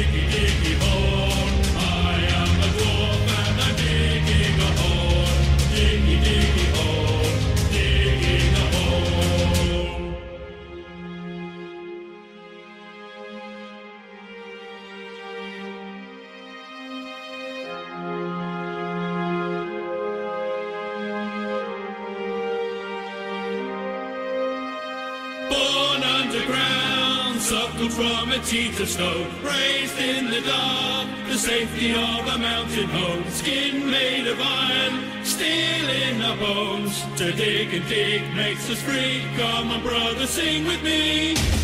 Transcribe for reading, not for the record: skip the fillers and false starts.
diggy, diggy hole. I am a dwarf and I'm digging a hole. Diggy, diggy hole, digging a hole. Born underground, suckled from a teat of snow, raised in the dark, the safety of a mountain home, skin made of iron, steel in our bones. To dig and dig makes us free. Come on, brother, sing with me.